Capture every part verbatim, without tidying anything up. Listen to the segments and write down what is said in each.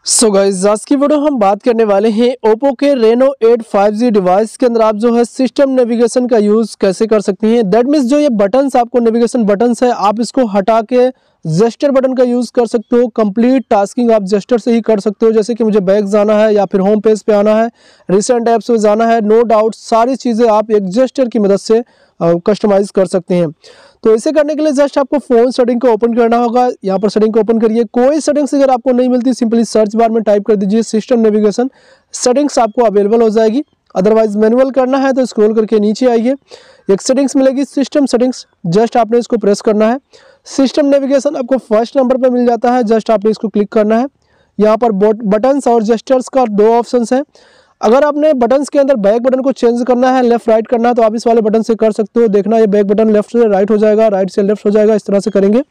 So guys आज की video हम बात करने वाले हैं ओप्पो के Reno eight five G device के अंदर आप जो है सिस्टम नेविगेशन का यूज़ कैसे कर सकती हैं। दैट मीन्स जो ये बटन्स आपको नेविगेशन बटन्स है आप इसको हटा के जेस्चर बटन का यूज़ कर सकते हो। कंप्लीट टास्किंग आप जेस्चर से ही कर सकते हो, जैसे कि मुझे बैक जाना है या फिर होम पेज पे आना है, रिसेंट ऐप्स पे जाना है, नो डाउट सारी चीज़ें आप एक जेस्चर की मदद से कस्टमाइज कर सकते हैं। तो इसे करने के लिए जस्ट आपको फ़ोन सेटिंग को ओपन करना होगा। यहाँ पर सेटिंग को ओपन करिए। कोई सेटिंग्स अगर आपको नहीं मिलती सिंपली सर्च बार में टाइप कर दीजिए सिस्टम नेविगेशन, सेटिंग्स आपको अवेलेबल हो जाएगी। अदरवाइज मैनुअल करना है तो स्क्रॉल करके नीचे आइए, एक सेटिंग्स मिलेगी सिस्टम सेटिंग्स, जस्ट आपने इसको प्रेस करना है। सिस्टम नेविगेशन आपको फर्स्ट नंबर पर मिल जाता है, जस्ट आपने इसको क्लिक करना है। यहाँ पर बटन्स और जेस्चर्स का दो ऑप्शंस हैं। अगर आपने बटन्स के अंदर बैक बटन को चेंज करना है, लेफ्ट राइट करना है, तो आप इस वाले बटन से कर सकते हो। देखना ये बैक बटन लेफ्ट से राइट हो जाएगा, राइट से लेफ्ट हो जाएगा, इस तरह से करेंगे।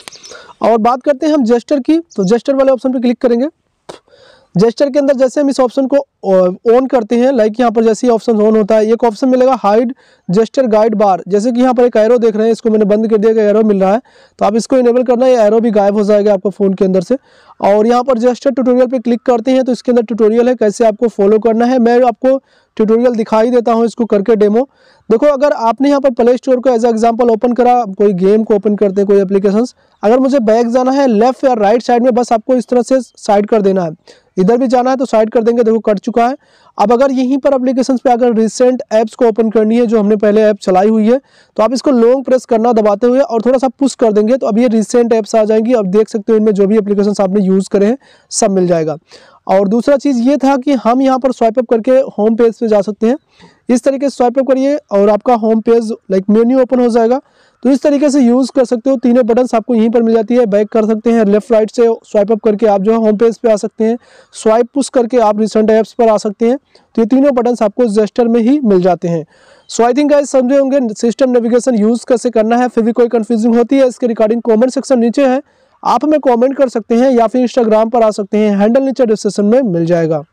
और बात करते हैं हम जेस्चर की, तो जेस्चर वाले ऑप्शन पे क्लिक करेंगे। जेस्चर के अंदर जैसे हम इस ऑप्शन को ऑन करते हैं, लाइक यहाँ पर जैसे ही ऑप्शन ऑन होता है एक ऑप्शन मिलेगा हाइड जेस्चर गाइड बार। जैसे कि यहाँ पर एक एरो देख रहे हैं, इसको मैंने बंद कर दिया कि एरो मिल रहा है, तो आप इसको इनेबल करना है, एरो भी गायब हो जाएगा आपको फ़ोन के अंदर से। और यहाँ पर जेस्चर ट्यूटोरियल पे क्लिक करते हैं तो इसके अंदर ट्यूटोरियल है कैसे आपको फॉलो करना है। मैं आपको ट्यूटोरियल दिखाई देता हूँ इसको करके डेमो। देखो अगर आपने यहाँ पर प्ले स्टोर को एज एग्जांपल ओपन करा, कोई गेम को ओपन करते हैं, कोई एप्लीकेशंस, अगर मुझे बैक जाना है लेफ्ट या राइट साइड में, बस आपको इस तरह से साइड कर देना है। इधर भी जाना है तो साइड कर देंगे, देखो कट चुका है। अब अगर यहीं पर एप्लीकेशंस पे अगर रिसेंट ऐप्स को ओपन करनी है जो हमने पहले ऐप चलाई हुई है, तो आप इसको लॉन्ग प्रेस करना दबाते हुए और थोड़ा सा पुश कर देंगे तो अब ये रिसेंट ऐप्स आ जाएंगी। अब देख सकते हो इनमें जो भी एप्लीकेशंस आपने यूज़ करे हैं सब मिल जाएगा। और दूसरा चीज़ ये था कि हम यहाँ पर स्वाइप अप करके होम पेज पे जा सकते हैं। इस तरीके से स्वाइप अप करिए और आपका home page like menu open हो जाएगा। तो इस तरीके से यूज़ कर सकते हो। तीनों बटन्स आपको यहीं पर मिल जाती है। बैक कर सकते हैं, लेफ्ट राइट से स्वाइप अप करके आप जो है होम पेज पे आ सकते हैं, स्वाइप पुश करके आप रिसेंट ऐप्स पर आ सकते हैं। तो ये तीनों बटन्स आपको जेस्चर में ही मिल जाते हैं। सो आई थिंक गाइस समझे होंगे सिस्टम नेविगेशन यूज़ कैसे करना है। फिर भी कोई कन्फ्यूजिंग होती है इसके रिगार्डिंग कॉमेंट सेक्शन नीचे है, आप हमें कमेंट कर सकते हैं या फिर इंस्टाग्राम पर आ सकते हैं, हैंडल नीचे डिस्क्रिप्शन में मिल जाएगा।